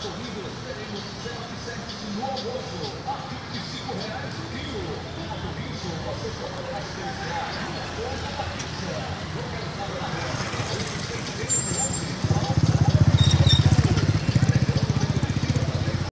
corridos, teremos self-service no almoço, a R$ 25 o quilo. Com tudo isso, você só poderá experienciar